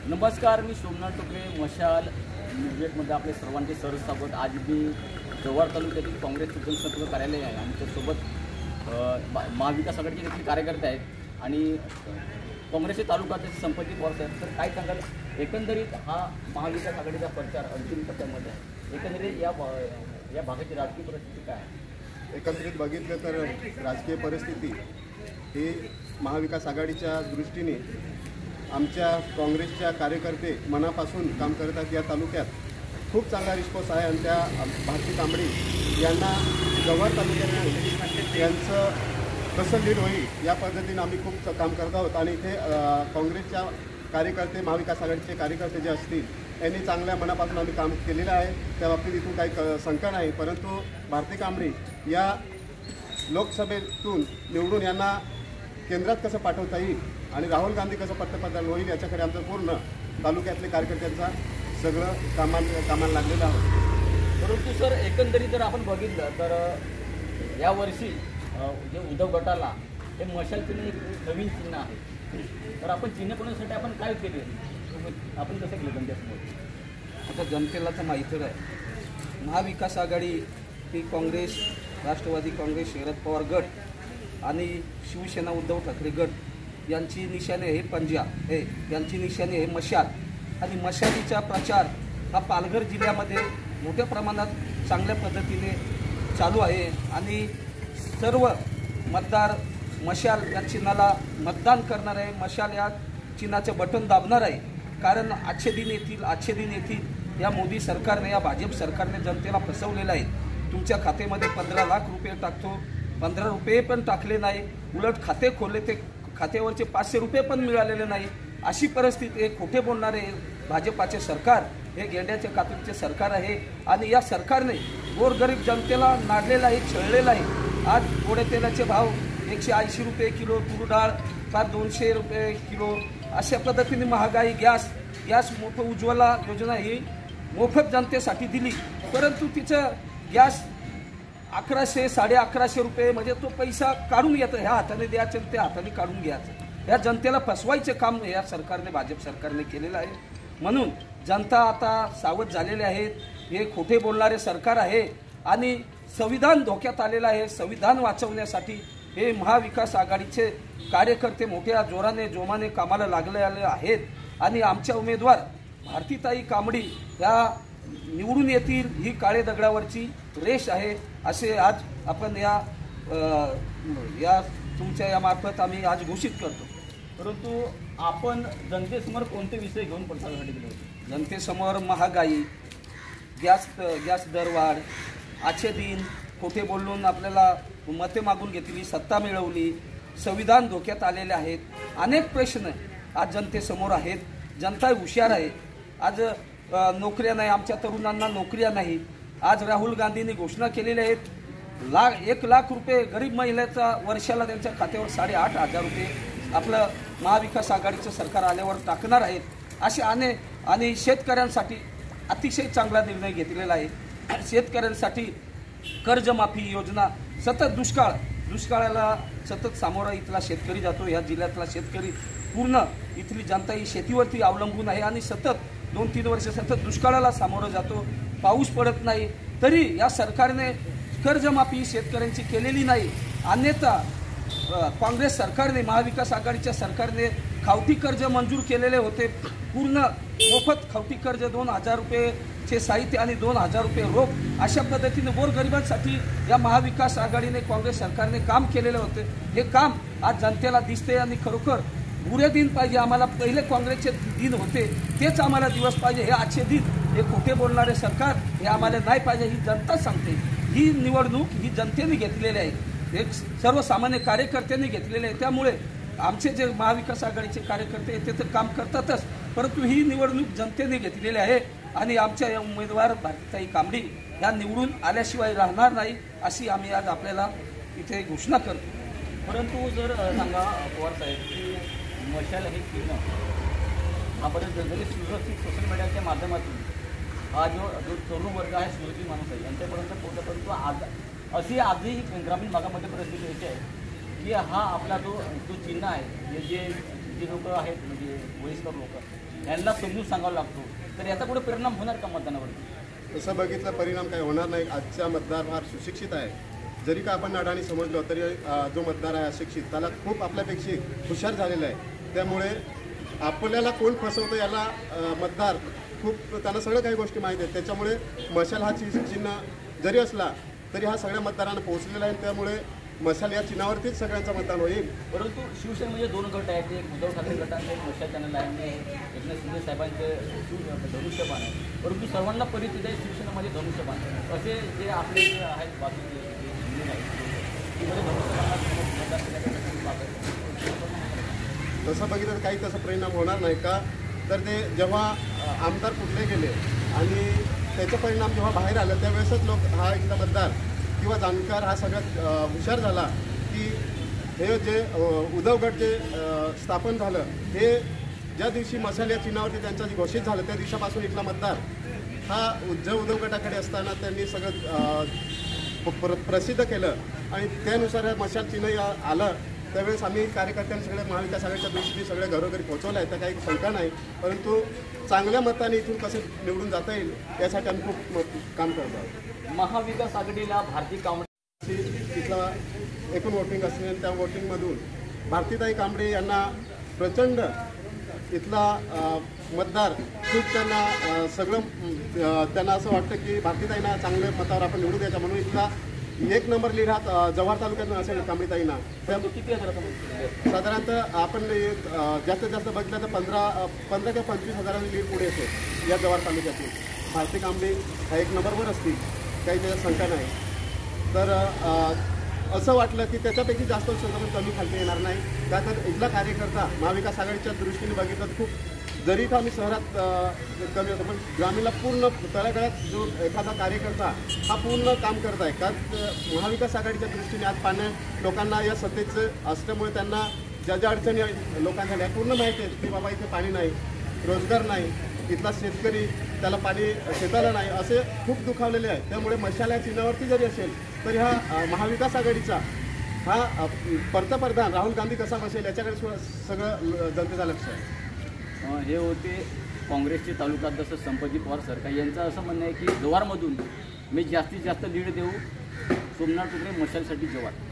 नमस्कार, मी सोमनाथ टोकरे. मशाल न्यूजमध्ये आपले सर्वांचे सहर्ष. आज मी जव्हार तालुक्यातील काँग्रेसचे जनसंपर्क कार्यालय आहे आणि त्यासोबत महाविकास आघाडीचे देखील कार्यकर्ते आहेत आणि काँग्रेसचे तालुकाध्यक्ष संपत्ती पवार साहेब. तर काय सांगाल, एकंदरीत हा महाविकास आघाडीचा प्रचार अंतिम टप्प्यामध्ये आहे. एकंदरीत या भागाची राजकीय परिस्थिती काय आहे? एकंदरीत बघितलं तर राजकीय परिस्थिती ही महाविकास आघाडीच्या दृष्टीने आमच्या काँग्रेसच्या कार्यकर्ते मनापासून काम करतात. या तालुक्यात खूप चांगला रिस्पॉन्स आहे आणि त्या भारती कांबळे यांना जव्हार तालुक्यात यांचं कसं लीड होईल या पद्धतीने आम्ही खूप काम करत आहोत. आणि इथे काँग्रेसच्या कार्यकर्ते, महाविकास आघाडीचे कार्यकर्ते जे असतील यांनी चांगल्या मनापासून आम्ही काम केलेलं आहे. त्या बाबतीत इथून काही शंका नाही. परंतु भारती कांबळे या लोकसभेतून निवडून यांना केंद्रात कसं पाठवता येईल आणि राहुल गांधी कसं पंतप्रधान होईल याच्याकडे आमचं पूर्ण तालुक्यातले कार्यकर्त्यांचा सगळं कामाला लागलेलं आहोत. परंतु सर, एकंदरीत जर आपण बघितलं तर यावर्षी जे उद्धव गटाला हे मशाल चिन्ह एक नवीन चिन्ह आहे. तर आपण चिन्ह बनवण्यासाठी आपण काय केले, आपण कसं केलं जनतेसमोर? आता जनतेला तर माहितीच आहे, महाविकास आघाडी ही काँग्रेस, राष्ट्रवादी काँग्रेस, शरद पवार गट आणि शिवसेना उद्धव ठाकरे गट यांची निशाणे आहे पंजा, यांची निशाणे आहे मशाल. आणि मशालीचा प्रचार हा पालघर जिल्ह्यामध्ये मोठ्या प्रमाणात चांगल्या पद्धतीने चालू आहे आणि सर्व मतदार मशाल या चिन्हाला मतदान करणार आहे, मशाल या चिन्हाचं बटन दाबणार आहे. कारण आजचे दिन येतील या मोदी सरकारने, या भाजप सरकारने जनतेला फसवलेलं आहे. तुमच्या खात्यामध्ये 15 लाख रुपये टाकतो, 15 रुपये पण टाकले नाही, उलट खाते खोलले ते खात्यावरचे 500 रुपये पण मिळालेले नाही. अशी परिस्थिती, हे खोटे बोलणारे भाजपाचे सरकार, हे गेंड्याच्या कातडीचे सरकार आहे. आणि या सरकारने गोरगरीब जनतेला नाडलेलं आहे, छळलेलं आहे. आज गोड्या तेलाचे भाव 180 रुपये किलो, तूर डाळ 200 रुपये किलो, अशा पद्धतीने महागाई, गॅस मोफत उज्ज्वला योजना ही मोफत जनतेसाठी दिली. परंतु तिचं गॅस 1100 1150 रुपये, म्हणजे तो पैसा काढून घेतं, ह्या हाताने द्यायचं त्या हाताने काढून घ्यायचं. या जनतेला फसवायचे काम या सरकारने, भाजप सरकारने केलेलं आहे. म्हणून जनता आता सावध झालेले आहेत. हे खोटे बोलणारे सरकार आहे आणि संविधान धोक्यात आलेलं आहे. संविधान वाचवण्यासाठी हे महाविकास आघाडीचे कार्यकर्ते मोठ्या जोमाने कामाला लागलेले आहेत. आणि आमच्या उमेदवार भारतीताई कांबळे या निवडून येतील, ही काळे दगडावरची रेष आहे असे आज आपण या तुमच्या या मार्फत आम्ही आज घोषित करतो. परंतु आपण जनतेसमोर कोणते विषय घेऊन प्रचारासाठी गेले होते? जनतेसमोर महागाई, गॅस दरवाढ, आजचे दिन, खोटे बोलून आपल्याला मते मागून घेतली, सत्ता मिळवली, संविधान धोक्यात आलेले आहेत. अनेक प्रश्न आज जनतेसमोर आहेत. जनता हुशार आहे. आज नोकऱ्या नाही, आमच्या तरुणांना नोकऱ्या नाही. आज राहुल गांधींनी घोषणा केलेल्या आहेत, 1 लाख रुपये गरीब महिलेचा वर्षाला त्यांच्या खात्यावर 8,500 रुपये आपलं महाविकास आघाडीचं सरकार आल्यावर टाकणार आहेत. असे आणि शेतकऱ्यांसाठी अतिशय चांगला निर्णय घेतलेला आहे. शेतकऱ्यांसाठी कर्जमाफी योजना, सतत दुष्काळाला सतत सामोरा इथला शेतकरी जातो. या जिल्ह्यातला शेतकरी पूर्ण इथली जनता ही शेतीवरती अवलंबून आहे आणि सतत 2-3 वर्ष सतत दुष्काळाला सामोरं जातो. पाऊस पडत नाही, तरी या सरकारने कर्जमाफी शेतकऱ्यांची केलेली नाही. अन्यथा काँग्रेस सरकारने, महाविकास आघाडीच्या सरकारने खावटी कर्ज मंजूर केलेले होते. पूर्ण मोफत खावटी कर्ज, 2,000 रुपयेचे साहित्य आणि 2,000 रुपये रोख, अशा पद्धतीने गोरगरिबांसाठी या महाविकास आघाडीने, काँग्रेस सरकारने काम केलेले होते. हे काम आज जनतेला दिसते आणि खरोखर बुरे दिन पाहिजे आम्हाला. पहिले काँग्रेसचे दिन होते तेच आम्हाला दिवस पाहिजे. हे आजचे दिन, हे खोटे बोलणारे सरकार हे आम्हाला नाही पाहिजे. ही जनता सांगते. ही निवडणूक ही जनतेने घेतलेली आहे, एक सर्वसामान्य कार्यकर्त्यांनी घेतलेले आहे. त्यामुळे आमचे जे महाविकास आघाडीचे कार्यकर्ते ते तर काम करतातच, परंतु ही निवडणूक जनतेने घेतलेली आहे आणि आमच्या या उमेदवार भारतीताई कांबळे या निवडून आल्याशिवाय राहणार नाही, अशी आम्ही आज आपल्याला इथे घोषणा करतो. परंतु जर सांगा पवार साहेब की मशाल हे चिन्ह हा बरेच जनतेने सुरक्षित सोशल मीडियाच्या माध्यमातून हा जो तरुण वर्ग आहे, सुरक्षित माणूस आहे, यांच्यापर्यंत पोहोचतो. परंतु आज अशी आजही ग्रामीण भागामध्ये परिस्थिती याची आहे की हा आपला जो चिन्ह आहे, जे जे लोक आहेत म्हणजे वयस्कर लोक यांना समजून सांगावं लागतो, तर याचा कुठे परिणाम होणार का मतदानावरती? तसं बघितलं परिणाम काही होणार नाही. आजचा मतदार फार सुशिक्षित आहे. जरी का आपण अडाणी समजलो तरी जो मतदार आहे अशिक्षित त्याला खूप आपल्यापेक्षा हुशार झालेला आहे. त्यामुळे आपल्याला कोण फसवतं याला मतदार खूप त्यांना सगळं काही गोष्टी माहीत आहेत. त्याच्यामुळे मशाल हा चिन्ह जरी असला तरी हा सगळ्या मतदारांना पोहोचलेला आहे. त्यामुळे मशाल या चिन्हावरतीच सगळ्यांचं मतदान होईल. परंतु शिवसेना म्हणजे दोन गट आहेत, एक उद्धव ठाकरे गटांचं एक मशाल चॅनल आहे आणि एकनाथ शिंदे साहेबांचं धनुष्यबाण आहे. परंतु सर्वांना परिचित आहे शिवसेनेमध्ये धनुष्यबाण. असे जे आपले जे आहेत बाकी तसं बघितलं काही तसा परिणाम होणार नाही का, तर ते जेव्हा आमदार कुठले गेले आणि त्याचा परिणाम जेव्हा बाहेर आला त्यावेळेसच लोक हा इथला मतदार किंवा जाणकार हा सगळ्यात हुशार झाला की हे जे उद्धव गट जे स्थापन झालं हे ज्या दिवशी मशाल या चिन्हावरती त्यांचा जे घोषित झालं त्या दिवसापासून इथला मतदार हा उद्धव गटाकडे असताना त्यांनी सगळं प्रसिद्ध केलं आणि त्यानुसार मशाल चिन्ह आलं. त्यावेळेस आम्ही कार्यकर्त्यांनी सगळ्या महाविकास आघाडीच्या दृष्टीने सगळ्या घरोघरी पोहोचवलं आहे, तर काही शंका नाही. परंतु चांगल्या मताने इथून कसं निवडून जाता येईल यासाठी आम्ही खूप काम करतो आहोत. महाविकास आघाडीला भारती कांबळे तिथला एकूण वोटिंग असेल त्या वोटिंगमधून भारतीताई कांबळे यांना प्रचंड इथला मतदार खूप त्यांना सगळं त्यांना असं वाटतं की भारतीताईंना चांगल्या मतावर आपण निवडून द्यायचा म्हणून इथला 1 नंबर लीड हा जव्हार तालुक्यातून असेल कांबळीताईंना. किती हजार साधारणतः आपण जास्तीत जास्त बघितलं तर 15 ते 25 हजारांनी लीड पुढे येते या जव्हार तालुक्यातून. भारती कांबळे हा 1 नंबरवर असतील, काही त्याच्यात शंका नाही. तर असं वाटलं की त्याच्यापैकी जास्त पण कमी खालती येणार नाही. का तर इथला कार्यकर्ता महाविकास आघाडीच्या दृष्टीने बघितलं तर खूप जरी का आम्ही शहरात कमी होतो पण ग्रामीणला पूर्ण तळागाळात जो एखादा कार्यकर्ता हा पूर्ण काम करत आहे. का महाविकास आघाडीच्या दृष्टीने आज लोकांना या सत्तेचं असल्यामुळे त्यांना ज्या ज्या अडचणी लोकांना झाल्या पूर्ण माहिती आहे की बाबा इथे पाणी नाही, रोजगार नाही, इथला शेतकरी त्याला पाणी शेताला नाही, असे खूप दुखावलेले आहे. त्यामुळे मशाल या चिन्हावरती जरी असेल तरी हा महाविकास आघाडीचा हा पंतप्रधान राहुल गांधी कसा बसेल याच्याकडे सगळं जनतेचा लक्ष आहे. हे होते काँग्रेसचे तालुकाध्यक्ष संपतजी पवार सरकार यांचं असं म्हणणं आहे की जव्हारमधून मी जास्तीत जास्त लीड देऊ, सोमनाथ टुकडे मशालसाठी जव्हार.